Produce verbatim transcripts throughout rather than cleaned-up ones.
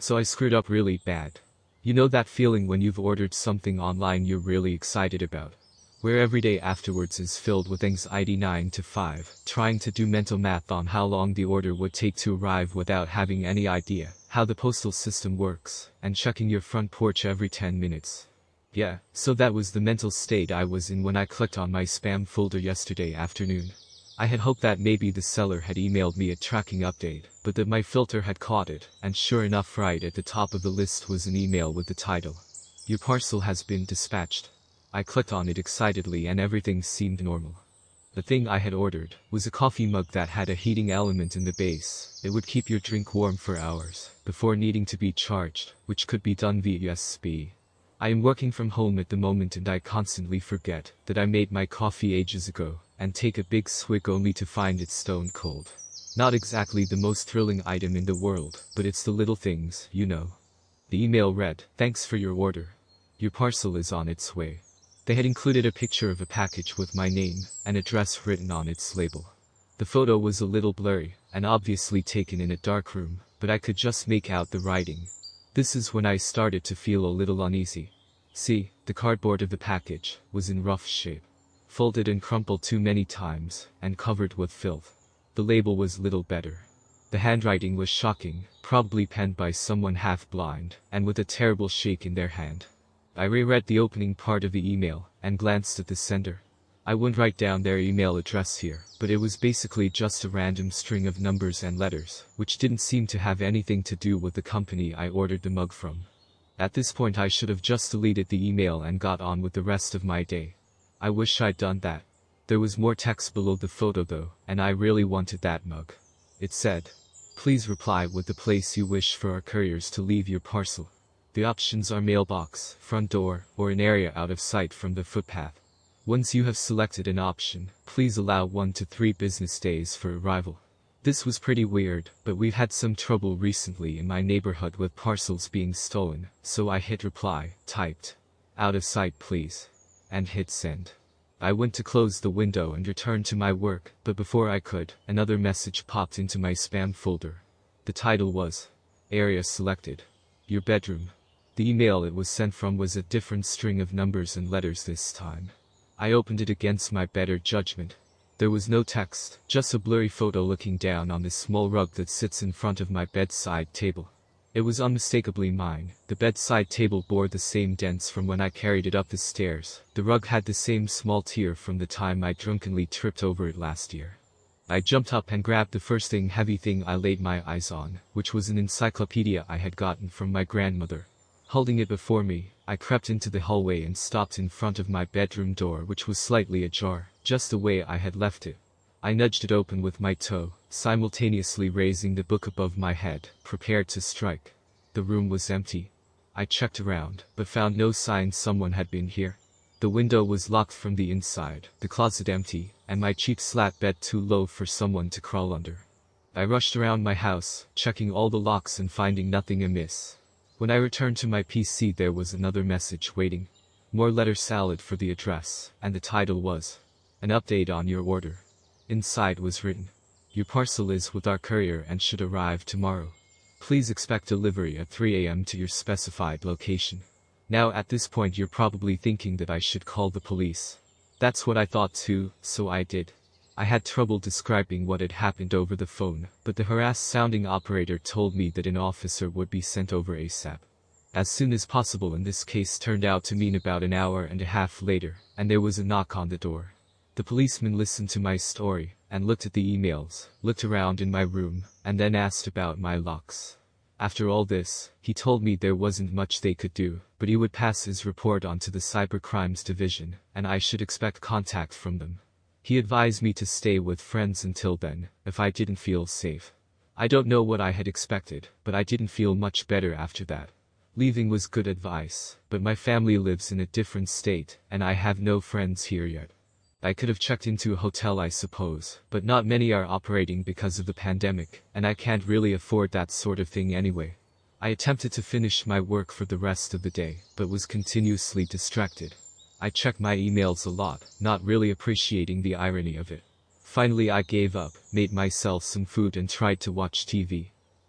So I screwed up really bad. You know that feeling when you've ordered something online you're really excited about, where every day afterwards is filled with anxiety nine to five, trying to do mental math on how long the order would take to arrive without having any idea how the postal system works, and checking your front porch every ten minutes. Yeah, so that was the mental state I was in when I clicked on my spam folder yesterday afternoon. I had hoped that maybe the seller had emailed me a tracking update, but that my filter had caught it, and sure enough right at the top of the list was an email with the title, "Your parcel has been dispatched." I clicked on it excitedly and everything seemed normal. The thing I had ordered was a coffee mug that had a heating element in the base. It would keep your drink warm for hours, before needing to be charged, which could be done via U S B. I am working from home at the moment and I constantly forget that I made my coffee ages ago, and take a big swig only to find it stone cold. Not exactly the most thrilling item in the world, but it's the little things, you know. The email read, "Thanks for your order. Your parcel is on its way." They had included a picture of a package with my name and address written on its label. The photo was a little blurry, and obviously taken in a dark room, but I could just make out the writing. This is when I started to feel a little uneasy. See, the cardboard of the package was in rough shape, folded and crumpled too many times, and covered with filth. The label was little better. The handwriting was shocking, probably penned by someone half-blind, and with a terrible shake in their hand. I reread the opening part of the email, and glanced at the sender. I wouldn't write down their email address here, but it was basically just a random string of numbers and letters, which didn't seem to have anything to do with the company I ordered the mug from. At this point I should have just deleted the email and got on with the rest of my day. I wish I'd done that. There was more text below the photo though, and I really wanted that mug. It said, "Please reply with the place you wish for our couriers to leave your parcel. The options are mailbox, front door, or an area out of sight from the footpath. Once you have selected an option, please allow one to three business days for arrival." This was pretty weird, but we've had some trouble recently in my neighborhood with parcels being stolen, so I hit reply, typed, "Out of sight please," and hit send. I went to close the window and return to my work, but before I could, another message popped into my spam folder. The title was, "Area selected. Your bedroom." The email it was sent from was a different string of numbers and letters this time. I opened it against my better judgment. There was no text, just a blurry photo looking down on the small rug that sits in front of my bedside table. It was unmistakably mine. The bedside table bore the same dents from when I carried it up the stairs. The rug had the same small tear from the time I drunkenly tripped over it last year. I jumped up and grabbed the first thing heavy thing I laid my eyes on, which was an encyclopedia I had gotten from my grandmother. Holding it before me, I crept into the hallway and stopped in front of my bedroom door, which was slightly ajar, just the way I had left it. I nudged it open with my toe, simultaneously raising the book above my head, prepared to strike. The room was empty. I checked around, but found no sign someone had been here. The window was locked from the inside, the closet empty, and my cheap slat bed too low for someone to crawl under. I rushed around my house, checking all the locks and finding nothing amiss. When I returned to my P C there was another message waiting. More letter salad for the address, and the title was, "An update on your order." Inside was written, "Your parcel is with our courier and should arrive tomorrow. Please expect delivery at three A M to your specified location." Now at this point you're probably thinking that I should call the police. That's what I thought too, so I did. I had trouble describing what had happened over the phone, but the harassed-sounding operator told me that an officer would be sent over ASAP. As soon as possible in this case turned out to mean about an hour and a half later, and there was a knock on the door. The policeman listened to my story, and looked at the emails, looked around in my room, and then asked about my locks. After all this, he told me there wasn't much they could do, but he would pass his report on to the Cybercrimes Division, and I should expect contact from them. He advised me to stay with friends until then, if I didn't feel safe. I don't know what I had expected, but I didn't feel much better after that. Leaving was good advice, but my family lives in a different state, and I have no friends here yet. I could have checked into a hotel I suppose, but not many are operating because of the pandemic, and I can't really afford that sort of thing anyway. I attempted to finish my work for the rest of the day, but was continuously distracted. I checked my emails a lot, not really appreciating the irony of it. Finally I gave up, made myself some food and tried to watch T V.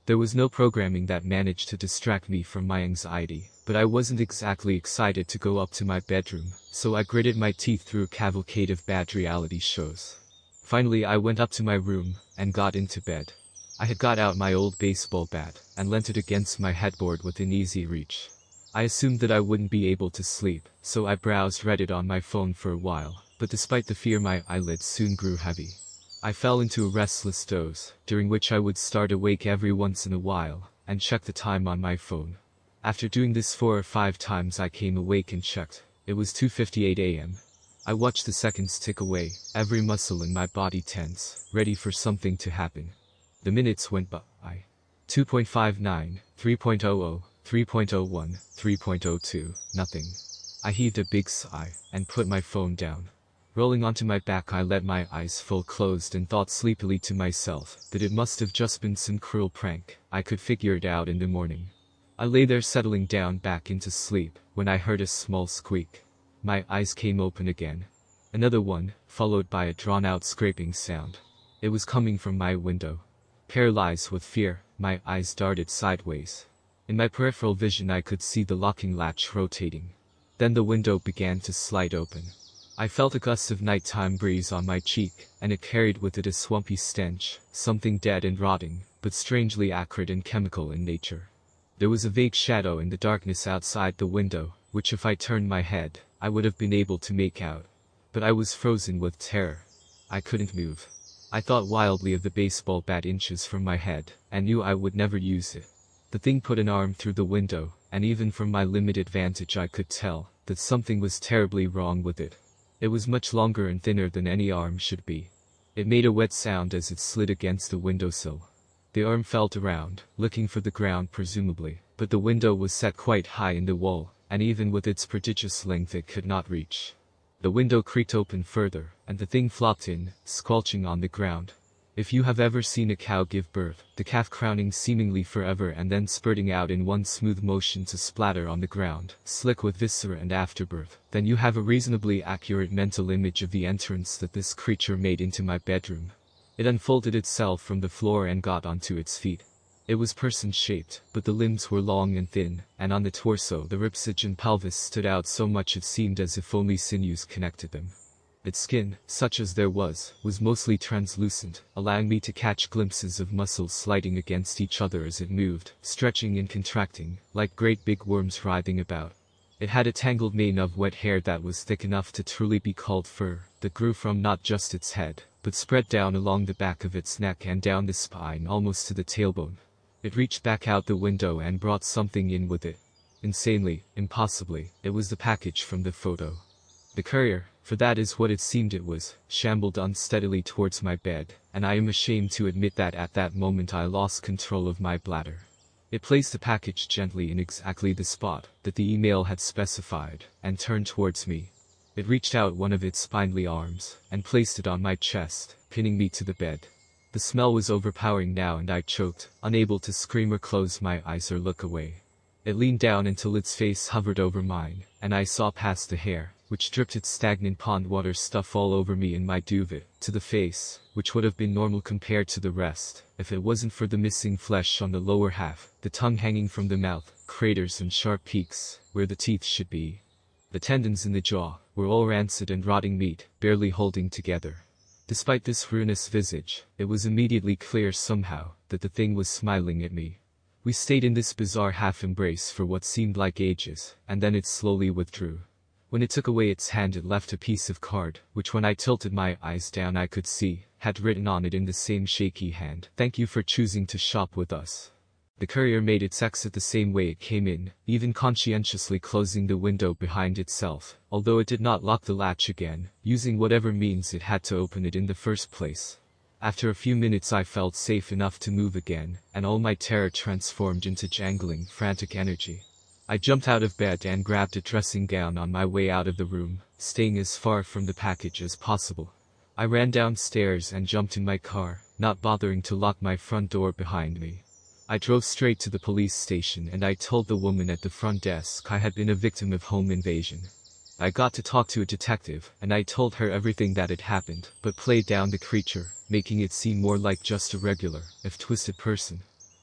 There was no programming that managed to distract me from my anxiety, but I wasn't exactly excited to go up to my bedroom, so I gritted my teeth through a cavalcade of bad reality shows. Finally I went up to my room, and got into bed. I had got out my old baseball bat, and leant it against my headboard within easy reach. I assumed that I wouldn't be able to sleep, so I browsed Reddit on my phone for a while, but despite the fear my eyelids soon grew heavy. I fell into a restless doze, during which I would start awake every once in a while, and check the time on my phone. After doing this four or five times I came awake and checked. It was two fifty-eight a m I watched the seconds tick away, every muscle in my body tense, ready for something to happen. The minutes went by. two point five nine, three point zero zero, three point zero one, three point zero two, nothing. I heaved a big sigh, and put my phone down. Rolling onto my back I let my eyes full closed and thought sleepily to myself that it must have just been some cruel prank. I could figure it out in the morning. I lay there settling down back into sleep, when I heard a small squeak. My eyes came open again. Another one, followed by a drawn-out scraping sound. It was coming from my window. Paralyzed with fear, my eyes darted sideways. In my peripheral vision I could see the locking latch rotating. Then the window began to slide open. I felt a gust of nighttime breeze on my cheek, and it carried with it a swampy stench, something dead and rotting, but strangely acrid and chemical in nature. There was a vague shadow in the darkness outside the window, which if I turned my head, I would have been able to make out. But I was frozen with terror. I couldn't move. I thought wildly of the baseball bat inches from my head, and knew I would never use it. The thing put an arm through the window, and even from my limited vantage I could tell that something was terribly wrong with it. It was much longer and thinner than any arm should be. It made a wet sound as it slid against the windowsill. The arm felt around, looking for the ground presumably, but the window was set quite high in the wall, and even with its prodigious length it could not reach. The window creaked open further, and the thing flopped in, squelching on the ground. If you have ever seen a cow give birth, the calf crowning seemingly forever and then spurting out in one smooth motion to splatter on the ground, slick with viscera and afterbirth, then you have a reasonably accurate mental image of the entrance that this creature made into my bedroom. It unfolded itself from the floor and got onto its feet. It was person-shaped, but the limbs were long and thin, and on the torso the ribcage and pelvis stood out so much it seemed as if only sinews connected them. Its skin, such as there was, was mostly translucent, allowing me to catch glimpses of muscles sliding against each other as it moved, stretching and contracting, like great big worms writhing about. It had a tangled mane of wet hair that was thick enough to truly be called fur, that grew from not just its head, but spread down along the back of its neck and down the spine almost to the tailbone. It reached back out the window and brought something in with it. Insanely, impossibly, it was the package from the photo. The courier, for that is what it seemed it was, shambled unsteadily towards my bed, and I am ashamed to admit that at that moment I lost control of my bladder. It placed the package gently in exactly the spot that the email had specified, and turned towards me. It reached out one of its spindly arms, and placed it on my chest, pinning me to the bed. The smell was overpowering now and I choked, unable to scream or close my eyes or look away. It leaned down until its face hovered over mine, and I saw past the hair, which dripped its stagnant pond water stuff all over me in my duvet, to the face, which would have been normal compared to the rest, if it wasn't for the missing flesh on the lower half, the tongue hanging from the mouth, craters and sharp peaks, where the teeth should be. The tendons in the jaw were all rancid and rotting meat, barely holding together. Despite this ruinous visage, it was immediately clear somehow that the thing was smiling at me. We stayed in this bizarre half-embrace for what seemed like ages, and then it slowly withdrew. When it took away its hand it left a piece of card, which when I tilted my eyes down I could see, had written on it in the same shaky hand, "Thank you for choosing to shop with us." The courier made its exit the same way it came in, even conscientiously closing the window behind itself, although it did not lock the latch again, using whatever means it had to open it in the first place. After a few minutes I felt safe enough to move again, and all my terror transformed into jangling, frantic energy. I jumped out of bed and grabbed a dressing gown on my way out of the room, staying as far from the package as possible. I ran downstairs and jumped in my car, not bothering to lock my front door behind me. I drove straight to the police station and I told the woman at the front desk I had been a victim of home invasion. I got to talk to a detective, and I told her everything that had happened, but played down the creature, making it seem more like just a regular, if twisted person.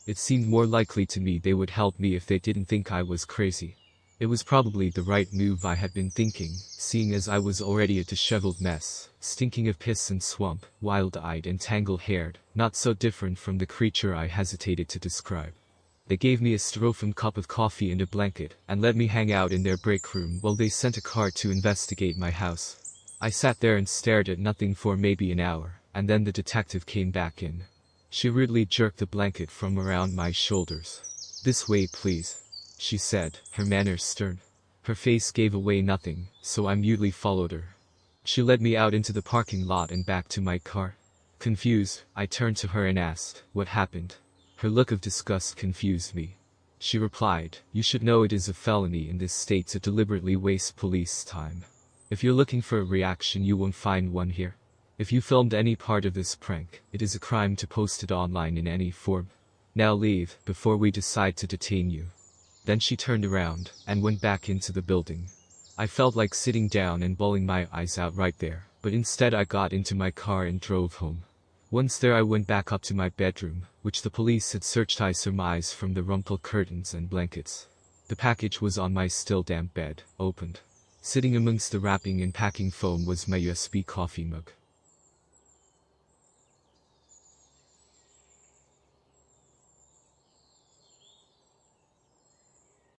It seemed more likely to me they would help me if they didn't think I was crazy. It was probably the right move I had been thinking, seeing as I was already a disheveled mess, stinking of piss and swamp, wild-eyed and tangle-haired, not so different from the creature I hesitated to describe. They gave me a styrofoam cup of coffee and a blanket, and let me hang out in their break room while they sent a car to investigate my house. I sat there and stared at nothing for maybe an hour, and then the detective came back in. She rudely jerked the blanket from around my shoulders. "This way, please," she said, her manner stern. Her face gave away nothing, so I mutely followed her. She led me out into the parking lot and back to my car. Confused, I turned to her and asked, "What happened?" Her look of disgust confused me. She replied, "You should know it is a felony in this state to deliberately waste police time. If you're looking for a reaction, you won't find one here. If you filmed any part of this prank, it is a crime to post it online in any form. Now leave, before we decide to detain you." Then she turned around, and went back into the building. I felt like sitting down and bawling my eyes out right there, but instead I got into my car and drove home. Once there I went back up to my bedroom, which the police had searched I surmised from the rumpled curtains and blankets. The package was on my still damp bed, opened. Sitting amongst the wrapping and packing foam was my U S B coffee mug.